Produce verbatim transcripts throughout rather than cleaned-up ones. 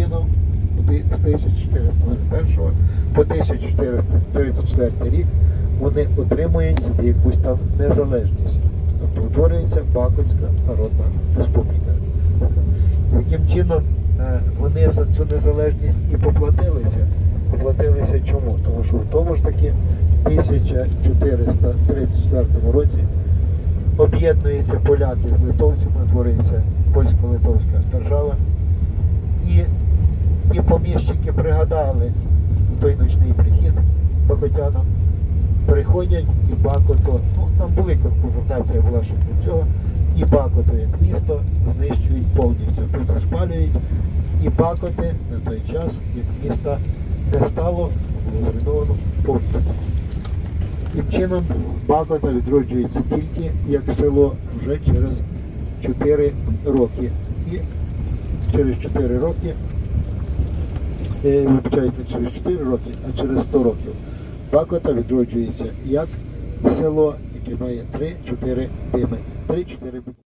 загинув з тисяча чотириста першого по тисяча чотириста тридцять четвертий рік вони отримують собі якусь там незалежність. Тобто утворюється Бакотська Народна Республіка. Таким чином вони за цю незалежність і поплатилися. Поплатилися чому? Тому що в тому ж таки тисяча чотириста тридцять четвертому році об'єднуються поляки з литовцями, твориться польсько-литовська держава. І, і поміщики пригадали той ночний прихід бакотянам, приходять і Бакото, ну там були конфронтація була ще до цього, і Бакото як місто знищують повністю, тут спалюють, і Бакоти на той час як міста не стало, було зруйновано повністю. Тим чином Бакота відроджується тільки як село вже через чотири роки. І через чотири роки, е, вибачайте, не через чотири роки, а через сто років Bakota відроджується як село, яке має три-чотири дими. три-чотири дими.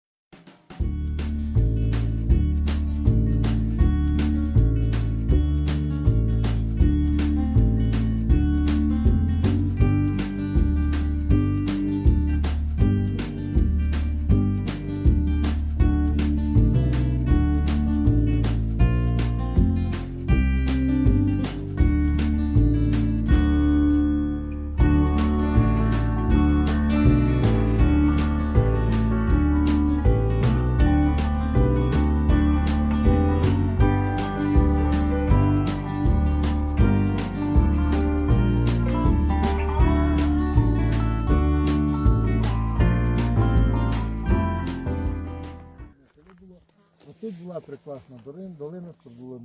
Тут була прекрасна долина, що була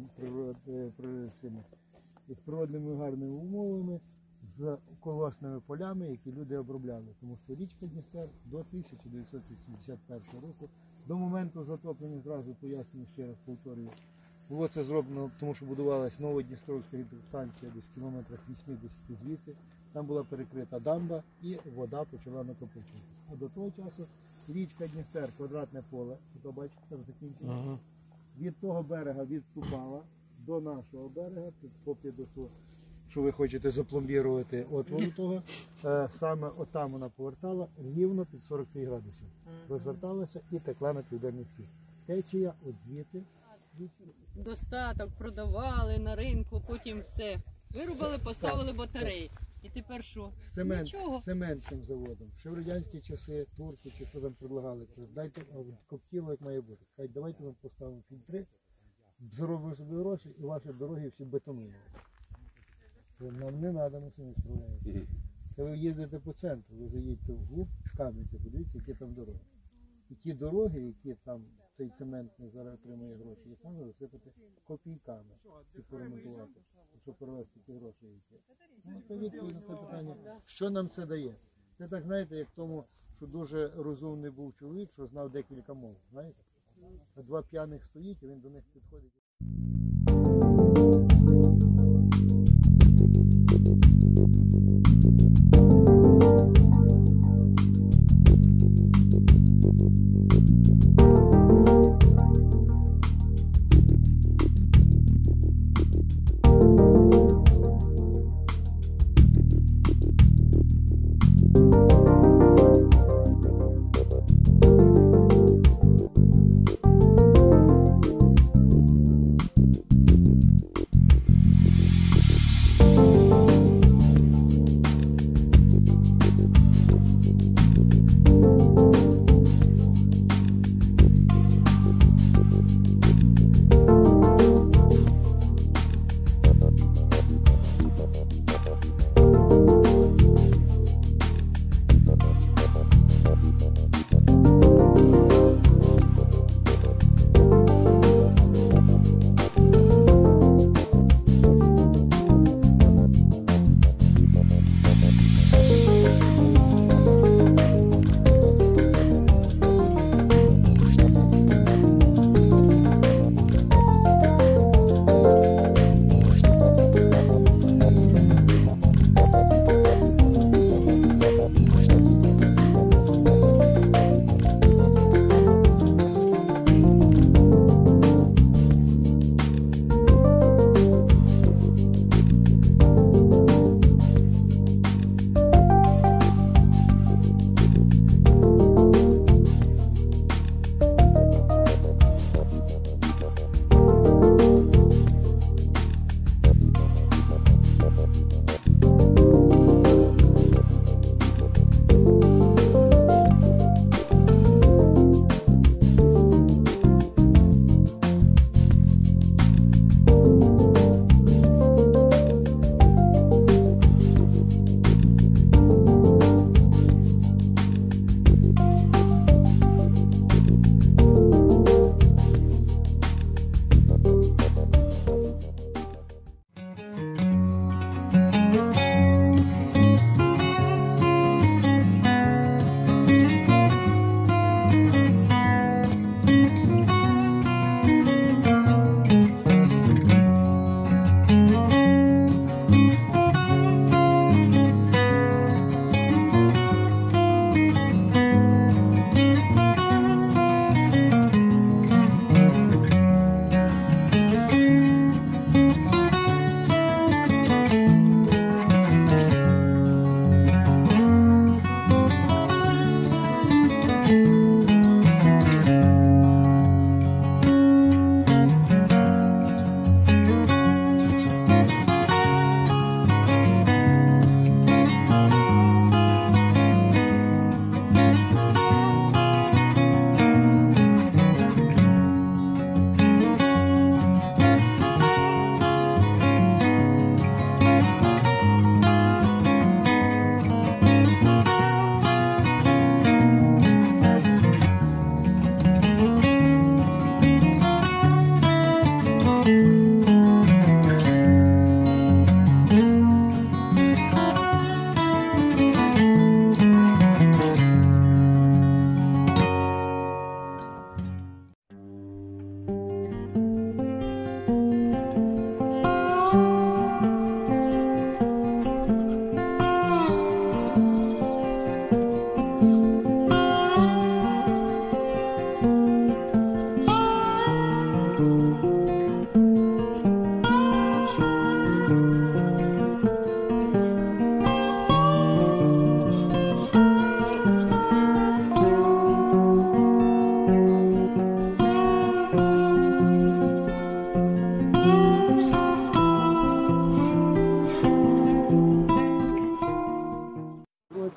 з природними гарними умовами, з колосними полями, які люди обробляли. Тому що річка Дністер до тисяча дев'ятсот вісімдесят першого року, до моменту затоплення, зразу пояснюю ще раз, повторюю, було це зроблено, тому що будувалась нова Дністровська гідростанція десь в кілометрах вісімдесят звідси. Там була перекрита дамба і вода почала накопичуватися. А до того часу річка Дністер, квадратне поле, то бачите, там закінчено. Ага. Від того берега відступала до нашого берега, тут по підосу, що ви хочете запломбірувати отвору того, е, саме отам вона повертала рівно під сорок три градуси. Розверталася і текла на південний схід. Течія от звідти. Достаток продавали на ринку, потім все. Вирубали, поставили батареї. І тепер що? З, цемент, з цементним заводом. Ще в радянські часи турки чи що там предлагали, дайте коптіло, як має бути. Кажуть, давайте вам поставимо фільтри, заробимо собі гроші і ваші дороги всі бетонуємо. Нам не треба, ми самі справляємося. Це ви їздите по центру, ви заїдете в глуб, в Кам'янці, подивіться, які там дороги. І ті дороги, які там цей цемент не зараз отримує гроші, їх там засипати копійками і поремонтувати, щоб перевести ті гроші. Ну, то відповідь на це питання, що нам це дає? Це так, знаєте, як тому, що дуже розумний був чоловік, що знав декілька мов, знаєте? А два п'яних стоїть, і він до них підходить.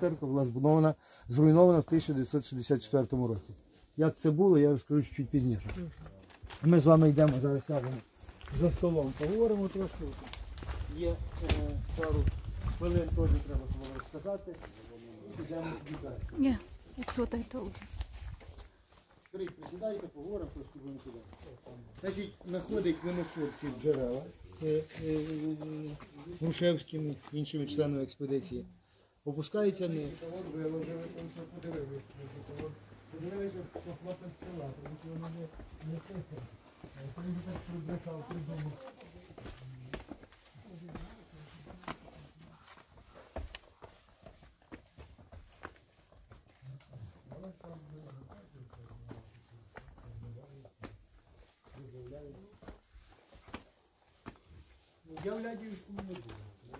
церква була збудована, зруйнована в тисяча дев'ятсот шістдесят четвертому році. Як це було, я розкажу чуть пізніше. Ми з вами йдемо, зараз сядемо за столом, поговоримо трошки. Є е, пару хвилин, теж треба розказати. Йдемо далі. Yeah, that's what I told you. Скажіть, присідайте, поговоримо, трошки будемо сюди. Значить, знаходить винокурці джерела з е, е, Грушевським, іншими членами експедиції. Опускається не. Виложили, там все подивилися. Подивилися, що хлопець з села, тому що вони не тихо. Коли би так прибрехав, придумав. Я в Лядівському не був.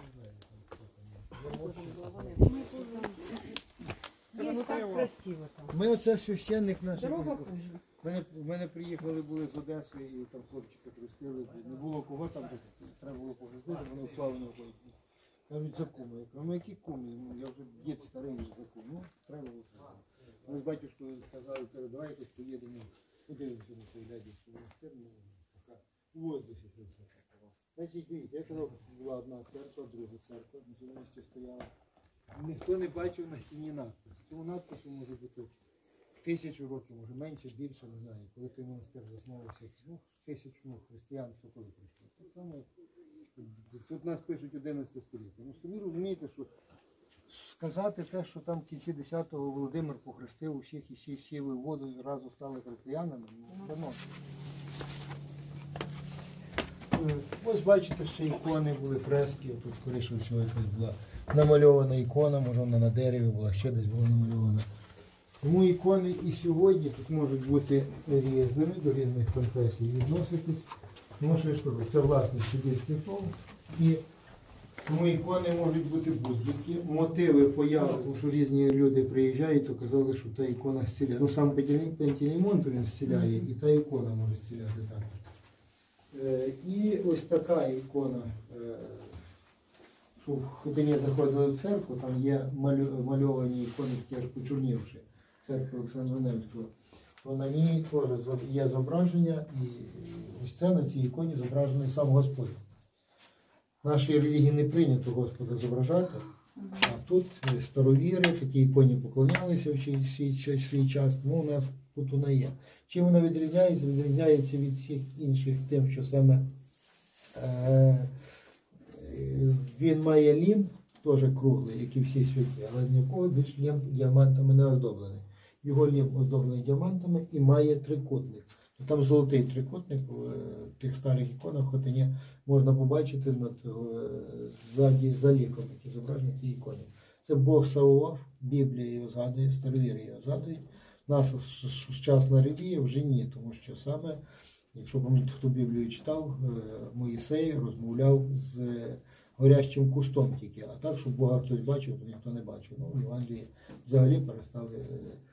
Ну так красиво там. Ми оце священник наш. Дорога В мене, в мене приїхали були з Одеси і там хлопчика хрестили. Не було кого там, треба було похрестити, вони в славу не входять. Кажуть, за куми. Я кажу, ну які куми? Ну, я вже дід старий за кум. Ну, треба було. Ми з батюшкою сказали, передавайте, поїдемо, подивимося на цей Лядівський монастир. У воздусі це все. Значить, дивіться, я казав, була одна церква, друга церква, на цьому місці стояла. Ніхто не бачив на стіні надпис. Цьому надпису може бути тисячу років, може менше, більше, не знаю. Коли той монастир заснувався, ну, тисячу, ну, християнство коли прийшло. Так само, тут нас пишуть одинадцяте століття. Ну, самі розумієте, що сказати те, що там в кінці десятого Володимир похрестив усіх і всі сіли в воду і разом стали християнами, ну, давно. Ось бачите, що ікони були, фрески, тут скоріше всього якась була намальована ікона, може вона на дереві була, ще десь була намальована. Тому ікони і сьогодні тут можуть бути різними, до різних конфесій відноситись. Тому що я ж кажу, це власне сибірський фон. І тому ікони можуть бути будь-які. Мотиви появи, тому що різні люди приїжджають, то казали, що та ікона зціляє. Ну сам Пантелеймон, то він зціляє, і та ікона може зціляти так. І ось така ікона, що в Ходині заходили в церкву, там є мальовані ікони, такі аж почорнівши, церкви Олександра Невського, то на ній теж є зображення, і ось це на цій іконі зображений сам Господь. В нашій релігії не прийнято Господа зображати, а тут старовіри, такі іконі поклонялися в свій, свій, свій час, тому у нас тут вона є. Чим вона відрізняється? Відрізняється від всіх інших тим, що саме е, він має лім, теж круглий, як і всі святі, але нікого більш лім діамантами не оздоблений. Його лім оздоблений діамантами і має трикутник. Там золотий трикутник в тих старих іконах в Хотині можна побачити над, ззаді, за ліком, які зображені ті ікони. Це Бог Саваоф, Біблія його згадує, старовіри його згадують. Наша сучасна релігія вже ні, тому що саме, якщо пам'ятаєте, хто Біблію читав, Моїсей розмовляв з горящим кустом тільки, а так, щоб Бога хтось бачив, то ніхто не бачив. Ну, в Євангелії взагалі перестали.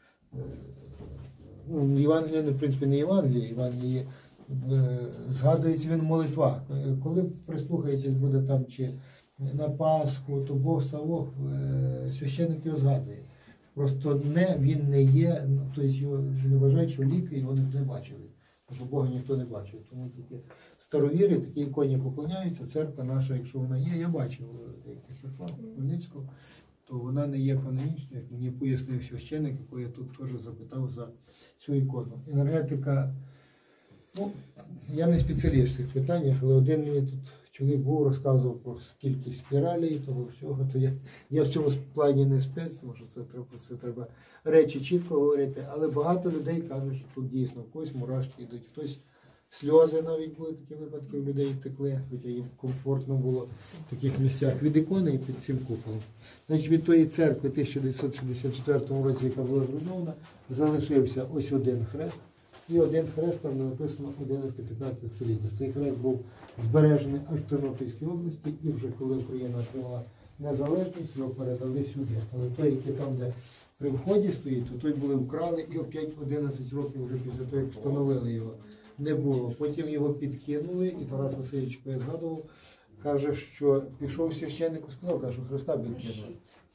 Ну, Євангелія, в принципі, не Євангелія, Євангеліє згадується він в молитвах. Коли прислухаєтесь буде там чи на Пасху, то Бог Саваоф, священник його згадує. Просто не, він не є, ну, тобто його не вважають, що ліки його ніхто не бачили. Тому що Бога ніхто не бачив. Тому тільки старовіри, такі іконі поклоняються, церква наша, якщо вона є, я бачив деякі церква Хмельницького, то вона не є канонічною, як мені пояснив священник, який я тут теж запитав за цю ікону. Енергетика, ну, я не спеціаліст в цих питаннях, але один мені тут чоловік був, розказував про кількість спіралей і того всього, то я, я в цьому плані не спец, тому що це треба, це треба речі чітко говорити, але багато людей кажуть, що тут дійсно когось мурашки йдуть, хтось сльози навіть були, такі випадки у людей текли, хоча їм комфортно було в таких місцях від ікони і під цим куполом. Значить, від тої церкви в тисяча дев'ятсот шістдесят четвертому році, яка була зруйнована, залишився ось один хрест. І один хрест, там написано одинадцяте-п'ятнадцяте століття. Цей хрест був збережений аж в Тернопільській області, і вже коли Україна отримала незалежність, його передали сюди. Але той, який там, де при вході стоїть, то той були вкрали, і опять одинадцять років вже після того, як встановили його, не було. Потім його підкинули, і Тарас Васильович, я згадував, каже, що пішов священник і сказав, каже, що Христа підкинули.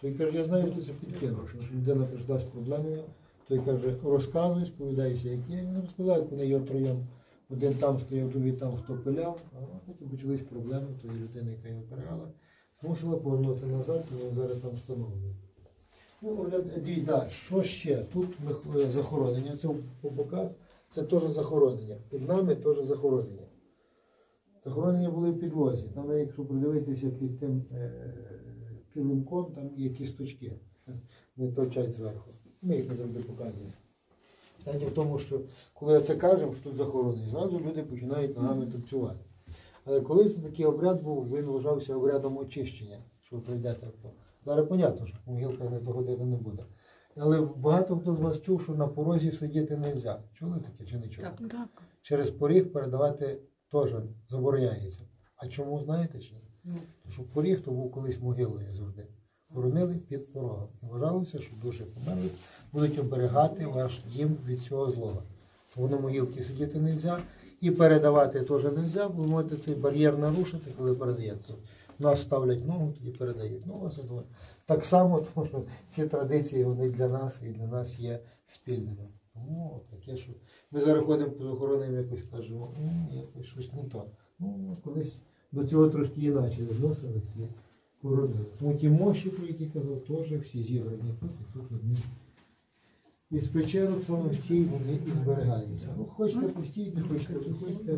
Той каже, я знаю, хто це підкинув, що людина прийшла з проблемою, той каже, розказуй, сповідайся, як є. Він розповідає, як вони його троєм. Один там стояв, другий там хто пиляв, а потім почались проблеми тої людини, яка його перегала. Мусила повернути назад, і він зараз там встановлює. Ну, дійда, що ще? Тут ми, захоронення, це по боках, це теж захоронення. Під нами теж захоронення. Захоронення були в підлозі. Там, якщо придивитися під тим е, килимком, там є кісточки. Вони торчать зверху. Ми їх не завжди показуємо. Питання в тому, що коли це кажемо, що тут захоронення, зразу люди починають ногами танцювати. Але колись такий обряд був, він вважався обрядом очищення, що ви прийдете. Зараз понятно, що могилка не доходити не буде. Але багато хто з вас чув, що на порозі сидіти не можна. Чули таке чи не чули? Так, так. Через поріг передавати теж забороняється. А чому, знаєте чи ні? Ну. Тому що поріг то був колись могилою завжди. Хоронили під порогом. І вважалося, що душі померли будуть оберігати ваш дім від цього злого. Тому на могилці сидіти не можна. І передавати теж не можна, бо ви можете цей бар'єр нарушити, коли передаєте. Нас ставлять ногу, тоді передають. Ну, вас одно. Так само, тому що ці традиції вони для нас і для нас є спільними. Тому таке, що ми зараз ходимо по захороненням, якось кажемо, ну, якось щось не то. Ну, колись до цього трошки інакше відносилися. Тому ті мощі, про які казав, теж всі зібрані тут і тут одні. Із печерок саме всі вони і зберігаються. Ну, хочете постійте, хочете, приходьте.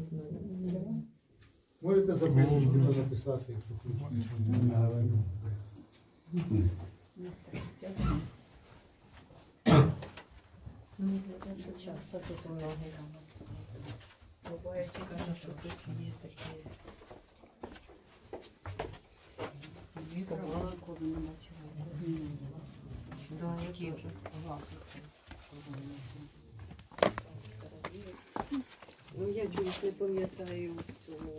Можете записочки написати, якщо хочете. Що часто тут у ноги. Буває, каже, що тут є такі. Ну, я чомусь не пам'ятаю в цьому.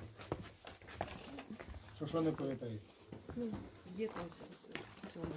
Що, що не пам'ятаєте? Є там в цьому.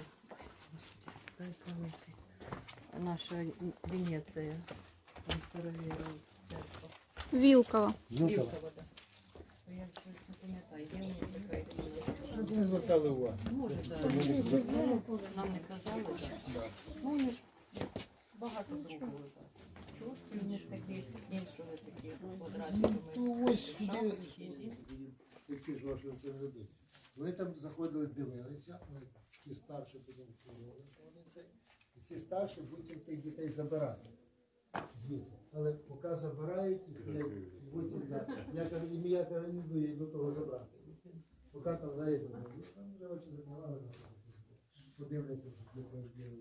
Наша Венеція. Там старовіра церква. Вілкова. Вілкова, так. Я щось не пам'ятаю. Є у мене така ідея. Щоб не звертали увагу. Може, так. Нам не казали, так. Ну, багато другого, так. Чорти у них такі, іншого такі квадратики. Ну, ось сюди, які ж ваші це люди. Вони там заходили, дивилися, але ті старші потім сказали, що вони це. І ці старші будуть тих дітей забирати звідти. Але поки забирають, і сидять, будуть, я кажу, і я кажу, не буду, я до того забрати. Поки там знаєте, там вже очі закривали, подивляться, що це важливо.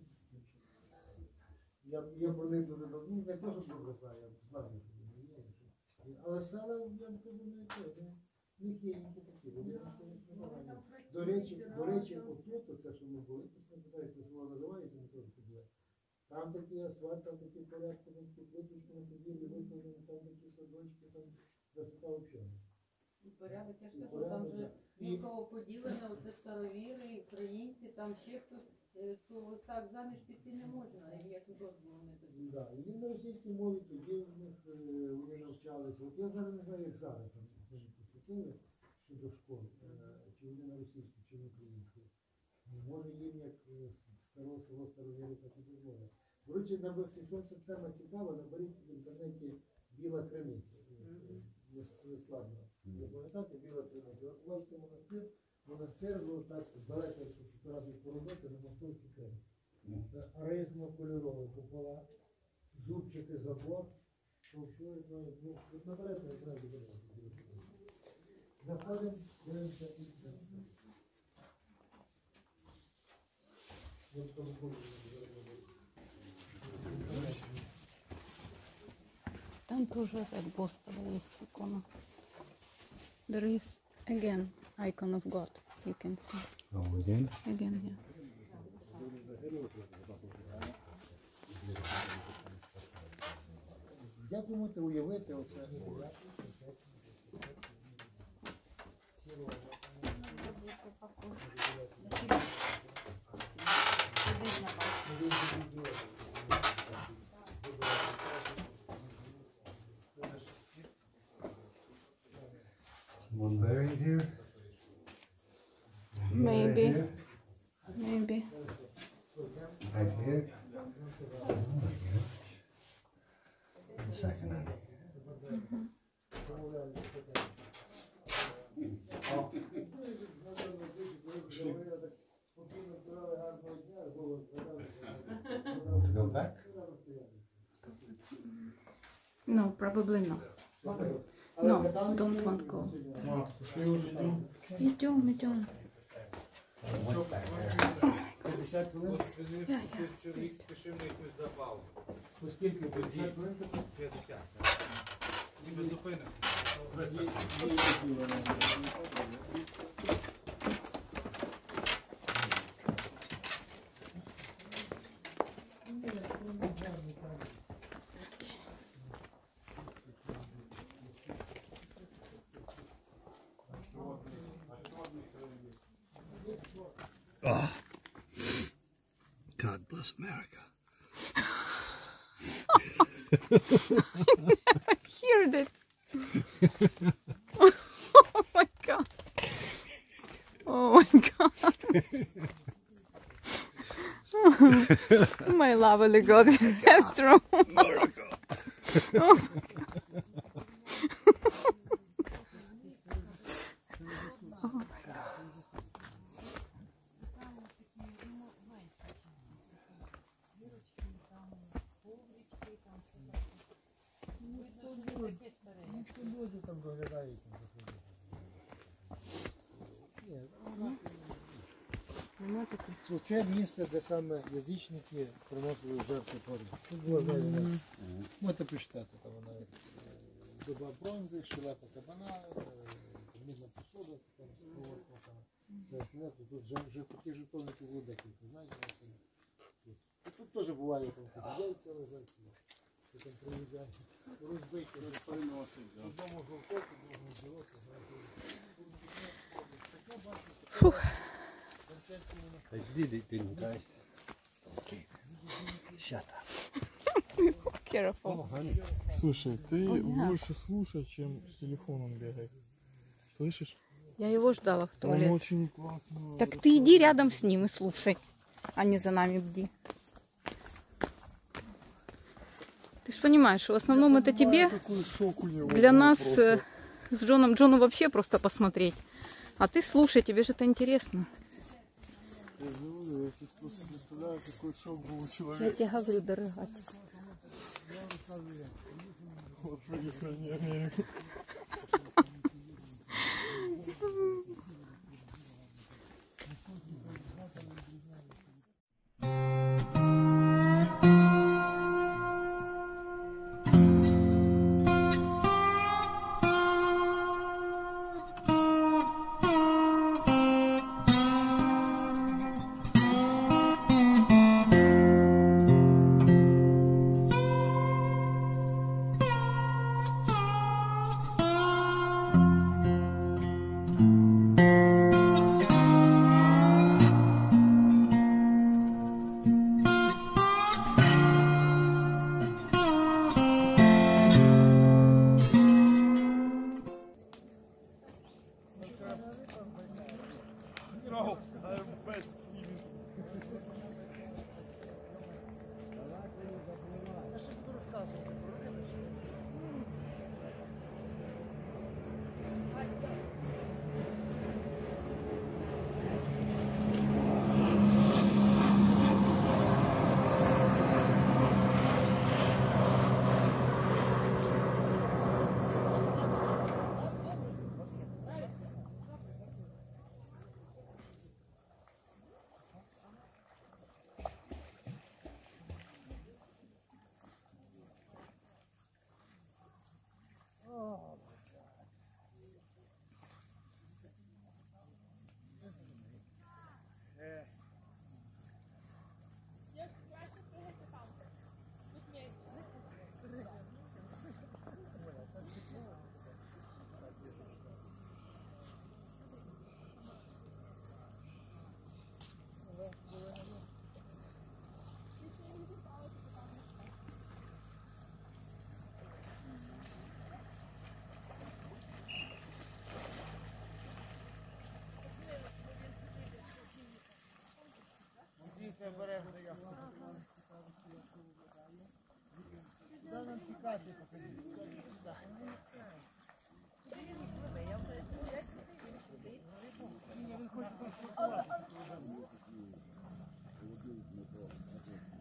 Я, я про них дуже давно, ну, не те, що добре знаю, я знаю, що вони є. Але села, я б кажу, не те, в них є інші такі. До речі, до речі, отут, це, що ми були, тут не питається, село називається, не теж піде. Там такі асфальт, там такі порядки, там такі плиточки на подвір'ї викладені, там такі садочки, там красота взагалі. І порядок, я ж кажу, там вже нікого поділено, оце старовіри, українці, там ще хтось, то так заміж піти не можна, як дозволу не дадуть. Так, і на російській мові тоді в них вони навчалися. От я зараз не знаю, як зараз там поступили щодо школ, чи вони на російській, чи на українській. Може їм як старого село старовіри так і дозволять. До речі, якщо ця тема цікава, наберіть в інтернеті біла криниця. Не складно. Ви пам'ятаєте, біла криниця. От бачите монастир, монастир був так далеко, що півтора поробити на московській криниці. Аризма кольорова купола, зубчики забор, то все, ну, наберете, не треба добирати. Заходимо, дивимося і Там тоже от Господа есть икона. There is again icon of God. You can see. Oh, again? Again, yeah. Як ви можете уявити оце? Someone buried here? Maybe. Here? maybe. Right here. One second, honey. Mm-hmm. Want to go back? No, probably not. No, don't want to go. Идем, идем. I went back there. Yeah, Oh. God bless America. I heard it. Oh my god. Oh my god. My lovely god restroom. America. Oh. Це місце, де саме язичники приносили жертви тварин. Тут було навіть, можете почитати, там вона доба бронзи, шилата кабана, мідна посуда, тут вже такі жертовники було декілька, знаєте. Тут теж буває, там яйця лежать, там приїжджають, розбиті, розпориносить, одному жовтоку, другому зілоку, Фух. I did it, didn't I? Okay. Shut up. Careful. Oh, honey. Слушай, ты Ой, больше слушай, чем с телефоном бегай. Слышишь? Я его ждала в Он туалет. очень классно. Так ты иди рядом с ним и слушай, а не за нами бди. Ты же понимаешь, что в основном это тебе, для нас э, с Джоном, Джону вообще просто посмотреть. А ты слушай, тебе же это интересно. Я живу, я сейчас просто представляю, какой шок был у Я человека. тебе говорю, дорогать. Господи, храни Америку. Куди нам тікати, покажіть? Ні, він хоче консультувати.